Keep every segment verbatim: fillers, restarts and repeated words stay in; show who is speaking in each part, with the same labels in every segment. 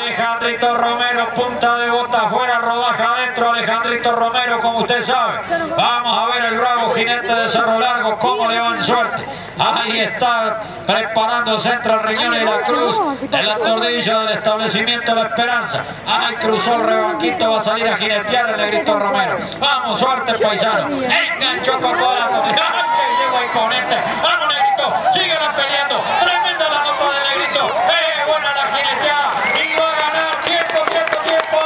Speaker 1: Alejandrito Romero, punta de bota afuera, rodaja adentro, Alejandrito Romero, como usted sabe. Vamos a ver el bravo jinete de Cerro Largo, cómo le va en suerte. Ahí está preparándose entre el Riñón y la Cruz en la tordilla del establecimiento La Esperanza. Ahí cruzó el rebanquito, va a salir a jinetear el negrito Romero. Vamos, suerte paisano. Enganchó con toda la tordilla. ¡Que llegó imponente! ¡Vamos, negrito! ¡Síguela peleando! ¡Tremenda la nota del negrito! ¡Eh, buena la jineteada! ¡Y va a ganar! ¡Tiempo, tiempo, tiempo!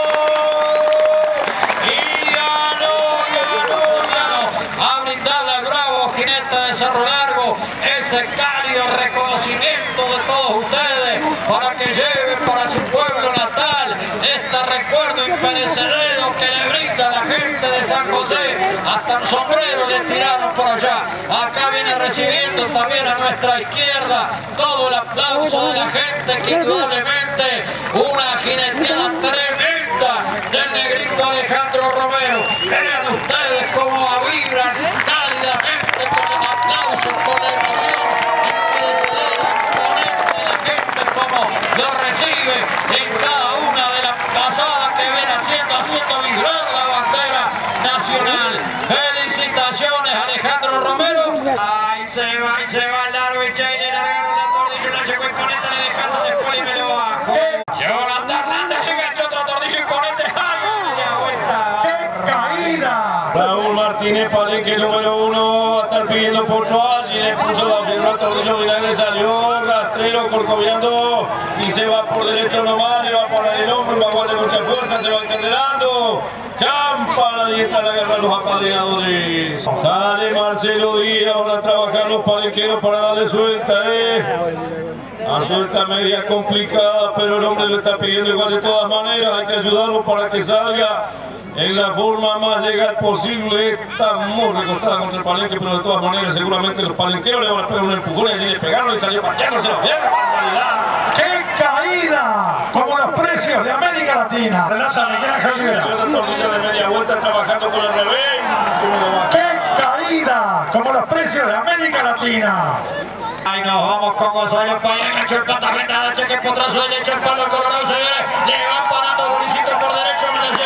Speaker 1: ¡Y ganó, ganó, ganó! A brindarle al bravo jinete de Cerro Largo ese cálido reconocimiento de todos ustedes para que lleven para su pueblo natal este recuerdo imperecedero que le brinda la gente de San José. Hasta un sombrero le tiraron por allá. Acá viene recibiendo también a nuestra izquierda todo el aplauso de la gente, que indudablemente una jineteada tremenda del negrito Alejandro Romero. Vean ustedes cómo vibran cálidamente con el aplauso, con la emoción imperecedera, imponente de la gente, como lo recibe en cada una de las pasadas que viene haciendo, haciendo vibrar la bandera nacional. Felicitaciones, Alejandro Romero. Ahí se va, ahí se va el Darwin Chay, le largaron la tordilla, la llegó imponente, le descansa después y me lo bajo. Llegó la Hernández, enganchó otra tordilla imponente. ¡Ay, media vuelta!
Speaker 2: ¡Qué caída!
Speaker 3: Raúl Martínez, palenque número uno, a estar pidiendo pocho allí, le puso la primera tordilla, vinagre, salió rastrero, corcoviando y se va por derecho nomás, le va a poner el hombro, va a guardar mucha fuerza, se va encadenando. Campana y están a agarrar los apadrinadores. Sale Marcelo Díaz, van a trabajar los palenqueros para darle suelta, eh. A suelta media complicada, pero el hombre lo está pidiendo igual de todas maneras, hay que ayudarlo para que salga en la forma más legal posible. Está muy recostada contra el palenque, pero de todas maneras seguramente los palenqueros le van a pegar un empujón y allí le pegaron y salió pateándose. ¡Bien, barbaridad!
Speaker 2: ¡Qué caída! Como los precios de América Latina. Relata Miguel Ángel Rivera.
Speaker 3: La tordilla de media vuelta trabajando con el revés.
Speaker 2: ¡Qué caída! Como los precios de América Latina.
Speaker 1: Ahí nos vamos con Gonzalo Paya, enganchó el pataventa, la cheque potrazo derecho, el palo colorado se viene, le va parando Borisito por derecho, me decía,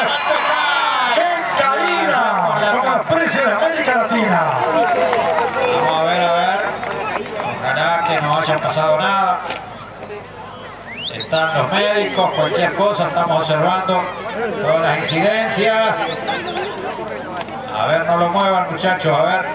Speaker 2: ¡qué caída! Como los precios de América Latina.
Speaker 1: Vamos a ver, a ver, ojalá que no haya pasado nada. Están los médicos, cualquier cosa, estamos observando todas las incidencias. A ver, no lo muevan, muchachos, a ver.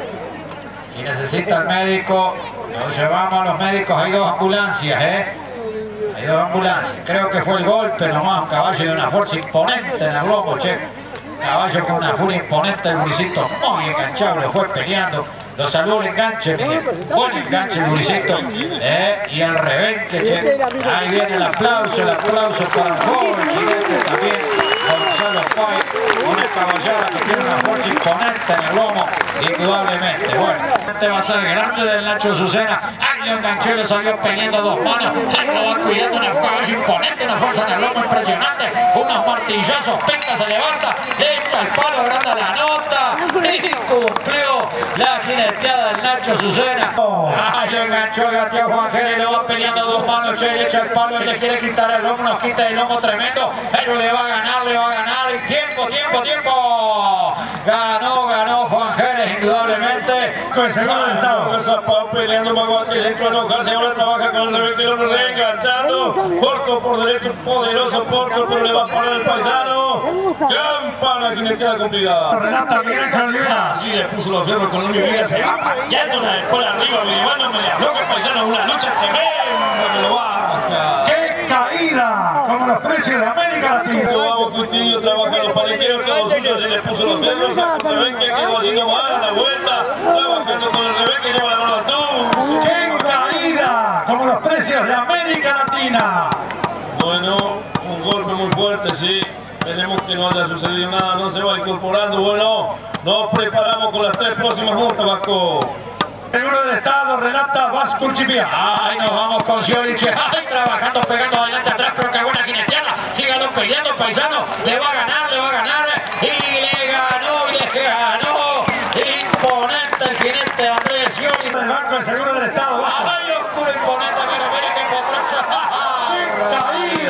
Speaker 1: Si necesita el médico, nos llevamos a los médicos. Hay dos ambulancias, ¿eh? Hay dos ambulancias. Creo que fue el golpe nomás, un caballo de una fuerza imponente en el lomo, che. Caballo con una furia imponente, el Gurisito muy enganchado, lo fue peleando. Lo salvó el enganche, Miguel. Buen enganche el Gurisito. ¿Eh? Y el rebenque, che. Ahí viene el aplauso, el aplauso para el joven jinete también. Gonzalo Pay, una caballada que tiene una fuerza imponente en el lomo, indudablemente. Bueno, este va a ser grande del Nacho Azucena. Ahí lo enganchó, le salió peleando dos manos. Ahí lo va cuidando, una caballo imponente, una fuerza en el lomo impresionante. Unos martillazos, Penca se levanta, le echa el palo, agranda la nota. Y cumplió la jineteada del Nacho Azucena. Ahí lo enganchó el gateo Juan Jerez, le va peleando dos manos, che, le echa el palo y le quiere quitar el lomo, nos quita el lomo tremendo, pero le va a ganar, le va a ganar. Tiempo, tiempo, tiempo. Ganó, ganó Juan Jerez, indudablemente.
Speaker 2: Con el segundo del Estado.
Speaker 3: Zapao peleando más igual que dentro a enojarse, ahora trabaja con el revés que lo reenganchando. Corto por derecho, poderoso Porcho, pero le va a parar el paisano. Campana, jineteada cumplida.
Speaker 2: Relata Miguel Ángel Rivera.
Speaker 3: Allí le puso los fierros con mi vida, se va pateándola después arriba, Vilibano me le habló que el paisano, una lucha tremenda, que lo baja.
Speaker 2: ¡Qué caída! Como los precios de América Latina.
Speaker 3: Vamos, Coutinho, trabaja los palenqueros, todo suyo, se le puso los fierros, a el revés que quedó allí nomás, a la vuelta, trabajando con el revés que lleva la gorda tú.
Speaker 2: ¡Qué caída! Como los precios de América Latina.
Speaker 3: Bueno, un golpe muy fuerte, sí. Esperemos que no haya sucedido nada, no se va incorporando. Bueno, nos preparamos con las tres próximas multas, Vasco.
Speaker 2: Seguro del Estado, relata Vasco Urchipía.
Speaker 1: Ay, nos vamos con Ciolich. Ay, trabajando, pegando adelante, atrás, pero qué buena jineteada. Síganlo peleando, paisano. Le va a ganar, le va a ganar. Y le ganó, y le ganó. Imponente el jinete Andrés Ciolich.
Speaker 2: El Banco de Seguro del Estado, Vasco.
Speaker 1: Ay, oscuro, imponente, pero mire que potrazo.
Speaker 2: ¡Qué caída!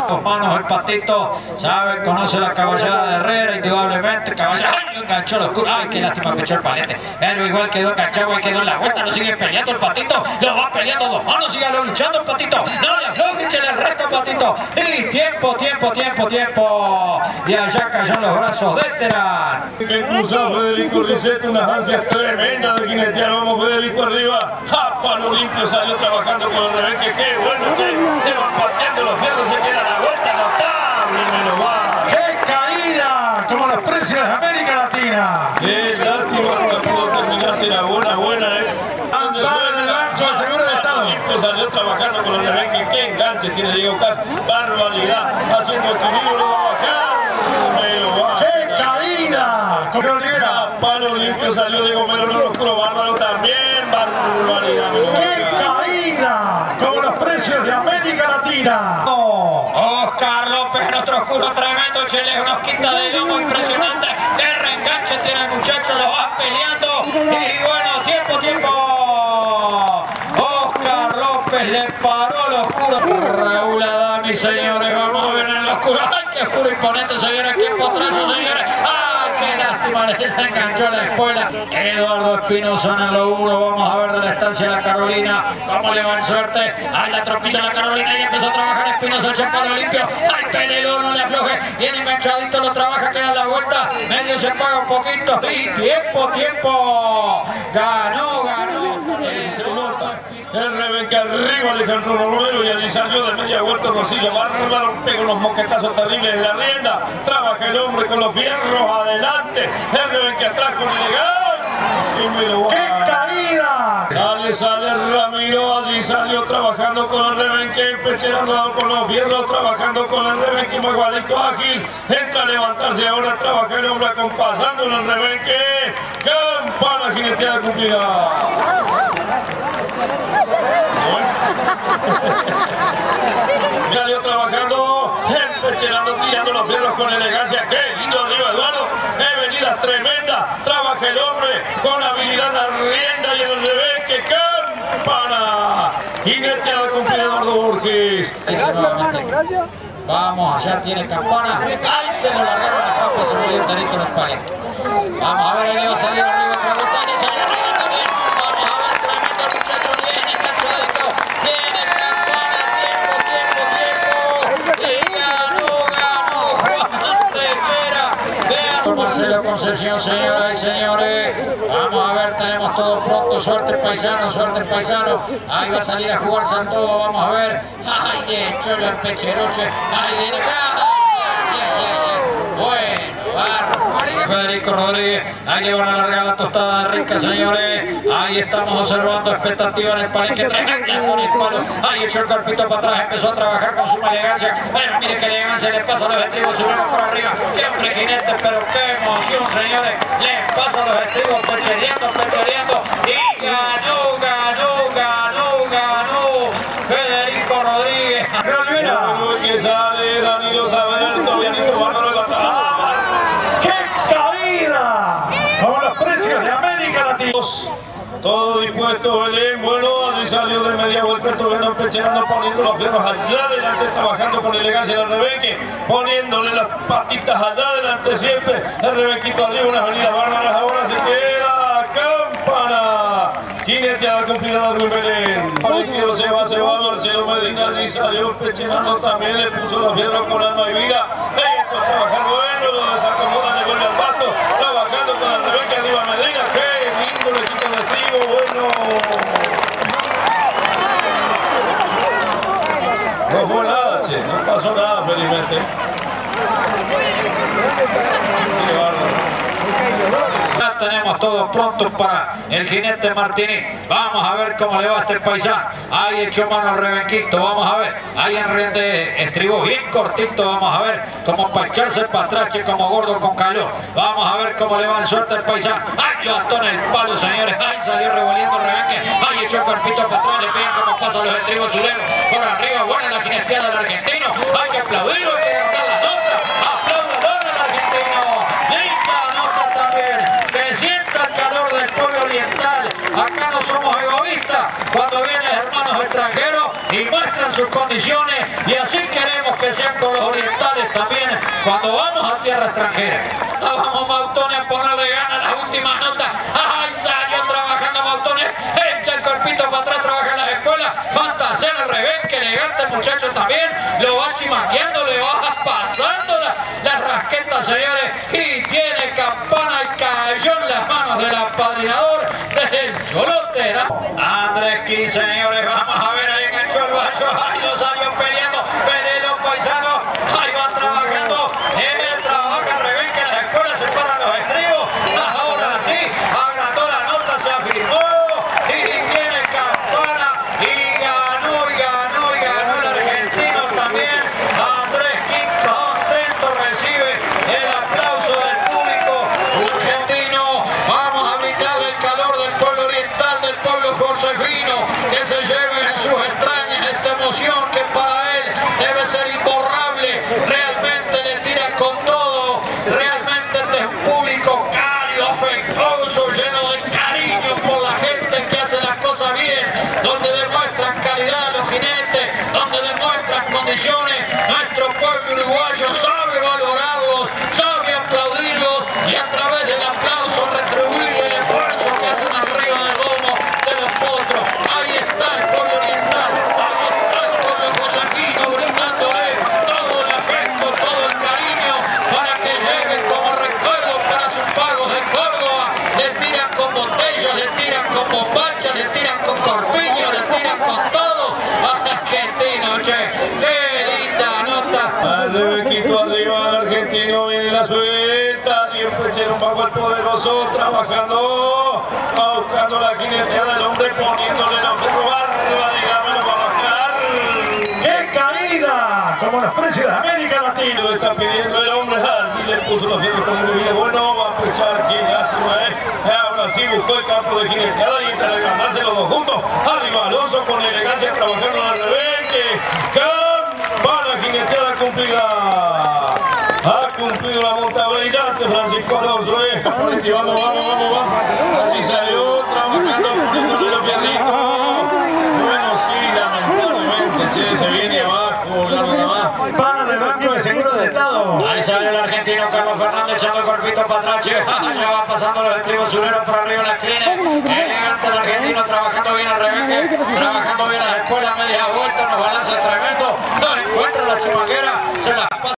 Speaker 1: Dos manos el Patito, sabe, conoce la caballada de Herrera, indudablemente. Caballada, ¡ay! Enganchó los curos. Ay, qué lástima que echó el palete. Pero igual quedó enganchado, y quedó en la vuelta. Lo sigue peleando el Patito. Lo va peleando dos manos. Sígalo luchando el Patito. No le afloje, échale el resto Patito. Y tiempo, tiempo, tiempo, tiempo. Y allá cayó los brazos de Terán.
Speaker 3: Que impulsó Federico Rissetti, unas ansias tremendas de jinetear. Vamos Federico arriba. A palo limpio salió trabajando con el rebenque. Qué bueno, che. Se van partiendo los fierros, se queda la vuelta notable, menos mal.
Speaker 2: ¡Qué caída! Como los precios de América Latina.
Speaker 3: Qué lástima que no pudo terminar, era buena, buena, eh. Donde suena el gancho, el seguro de Estado. Limpio salió trabajando con el rebenque. Qué enganche tiene Diego Cas. Barbaridad. Haciendo equilibrio, lo va a bajar. Me lo va.
Speaker 2: ¡Qué caída! Como Olivera.
Speaker 3: A palo limpio salió Diego Melo, no oscuro bárbaro también. Barbaridad, me lo va a
Speaker 2: ¡Qué caída! Como los precios de América Latina.
Speaker 1: Oscar López, nuestro oscuro tremendo, Chile, unos quita de lomo impresionante. De reenganche tiene el muchacho, lo va peleando. Y bueno, tiempo, tiempo. Oscar López le paró al oscuro. Raúl Adami, señores, vamos a ver en el oscuro. ¡Ay, qué oscuro imponente se viene aquí en potrazo, señores! ¡Ay, qué lástima! Le desenganchó la espuela. Eduardo Espinosa en el lo uno. Vamos a ver de la estancia de la Carolina cómo le va en suerte. ¡Ay, la tropilla la Carolina! Y empezó a trabajar Espinosa, el champano limpio. ¡Ay, Pelelo, no le afloje! Bien enganchadito, lo trabaja, queda la vuelta. Medio se paga un poquito. Y tiempo, tiempo. Ganó, ganó.
Speaker 3: Se nota. El rebenque arriba Alejandro Romero y allí salió de media vuelta Rosillo. Bárbaro, pega unos moquetazos terribles en la rienda. Trabaja el hombre con los fierros adelante. El rebenque atrás con elegancia. Y me lo va.
Speaker 2: ¡Qué caída!
Speaker 3: Sale, sale Ramiro, allí salió trabajando con el rebenque, pecherando con los fierros, trabajando con el rebenque, muy igualito, ágil. Entra a levantarse ahora, trabaja el hombre acompasando en el rebenque. Campana jineteada cumplida. Salió trabajando, empecherando, tirando los fierros con elegancia. Qué lindo arriba Eduardo, qué venidas tremendas. Trabaja el hombre con habilidad la rienda y en el rebenque. Campana jineteada cumplida Eduardo Borges.
Speaker 1: Ese nuevamente. Vamos, allá tiene Campana. ¡Ay, se lo largaron a Papa! Se volvió enterito en el palio. Vamos a ver, ahí le va a salir arriba otra vuelta. Y salió arriba también. Vamos a ver, tremendo muchacho. Bien enganchadito. Tiene Campana. Tiempo, tiempo, tiempo. Y ganó, ganó Juan Techera. Vean Marcelo Concepción, señoras y señores. Vamos a ver, tenemos todo pronto. Suerte el paisano, suerte el paisano. Ahí va a salir a jugarse en todo. Vamos a ver. Ay, de hecho, el pecheroche. Ahí viene acá. Ay, ay, ay, ay. Bueno, barro. Federico Rodríguez, ahí le van a largar la tostada rica, señores. Ahí estamos observando expectativa en el palenque, tremenda con el palo. Ahí echó el cuerpito para atrás, empezó a trabajar con suma elegancia. Bueno, mire qué elegancia le pasa a los estribos, subimos por arriba. Qué hombre jinete, pero qué emoción, señores. Le pasa a los estribos, pechereando, pechereando. Y ganó, ganó, ganó, ganó Federico Rodríguez.
Speaker 3: Bueno, que sale Danilo Saavedra, el Torianito Bárbaro de Batrás.
Speaker 2: Como los precios de América Latina.
Speaker 3: Todo dispuesto Belén, bueno, allí salió de media vuelta el Toriano pecherando, poniendo los fierros allá adelante, trabajando con elegancia el rebenque, poniéndole las patitas allá adelante siempre. El rebenquito arriba, unas venidas bárbaras, ahora se queda Campana. Jineteada cumplida de Belén. Palenquero se va, se va, Marcelo Medina allí salió pecherando también, le puso los fierros con alma y vida. Ahí entró a trabajar, bueno, lo desacomoda, le vuelve al basto, trabajando con el rebenque arriba Medina. Qué lindo le quita el estribo, bueno. No fue nada, che, no pasó nada, felizmente. Qué bárbaro.
Speaker 1: Ya tenemos todo pronto para el jinete Martínez. Vamos a ver cómo le va a este paisano. Ahí echó mano al rebenquito. Vamos a ver. Ahí en rende estribó bien cortito. Vamos a ver cómo para echarse para atrás, che, como gordo con calor. Vamos a ver cómo le va en suerte el paisano. Ahí lo ató en el palo, señores. Ahí salió revolviendo el rebenque. Ahí echó el cuerpito para atrás. Le pegan como pasan los estribos zuleros. Por arriba, buena la jineteada del argentino. Hay que aplaudirlo, hay que dar la nota. Aplaudirlo al argentino. Linda nota también. Que sienta el calor del pueblo oriental. Acá no somos egoístas cuando vienen hermanos extranjeros y muestran sus condiciones, y así queremos que sean cuando vamos a tierra extranjera. Vamos Mautones a ponerle ganas a las últimas notas. ¡Ay, salió trabajando Mautones! Echa el cuerpito para atrás, trabaja en las escuelas. Fantasea en el revés, que elegante el muchacho también. Lo va chimaqueando, le va pasando la, las rasquetas, señores. Y tiene campana y cayó en las manos del apadrinador desde el Cholote, ¿no? Andrés Quí, señores, vamos a ver ahí enganchó el bayo. Ahí lo salió peleando. Pelé los paisanos. Ahí va trabajando. Él trabaja al revés, que las escuelas se paran los estribos. Ahora sí, agrandó la nota, se afirmó. Y tiene campana. Y ganó, y ganó, y ganó el argentino también. Andrés Quí, contento, recibe el aplauso del público argentino. Vamos a brindarle el calor del pueblo oriental, del pueblo josefino, que se lleve en sus entrañas esta emoción que para él debe ser imborrable. Realmente le tira con todo. Realmente este es un público cálido, afectuoso, lleno de cariño por la gente que hace las cosas bien, donde demuestran calidad los jinetes, donde demuestran condiciones. Nuestro pueblo uruguayo sabe valorarlos, sabe aplaudirlos y a través del aplauso retribuirle el esfuerzo que hacen arriba del lomo de los potros. Ahí está el pueblo oriental, ahí está el pueblo josefino brindándole todo el afecto, todo el cariño para que lleven como recuerdo para sus pagos de Córdoba. Le tiran con botellas, le tiran con bombachas, le tiran con corpiño, le tiran con todo. Argentino, che, qué linda nota.
Speaker 3: Al rebequito arriba del argentino, viene la suelta, siempre echaron bajo el poderoso, trabajando, buscando la jineteada del hombre, poniéndole la barbaridad, menos para bajar.
Speaker 2: ¡Qué caída! Como los precios de América Latina.
Speaker 3: Lo está pidiendo el hombre, así le puso la fierro como muy bien. Bueno, va a pechar, qué lástima, ¿eh? Ahora sí buscó el campo de jineteada y entre levantarse los dos juntos. Arriba Alonso con elegancia trabajando al revés. Campana jineteada cumplida. Ha cumplido la monta brillante Francisco Alonso, ¿eh? Vamos, vamos, vamos, vamos. Así salió trabajando, poniéndole los fierritos. Bueno, sí, lamentablemente, che, se viene abajo, ya nada más.
Speaker 2: Pana del Banco de Seguro del Estado.
Speaker 1: Ahí sale el argentino Carlos Fernández echando el cuerpito para atrás, che. Ya va pasando los estribos sureros por arriba de la esquina. Elegante el argentino trabajando bien al rebenque, trabajando bien las escuelas, media vuelta, unos balances tremendos. No encuentra la chimaquera.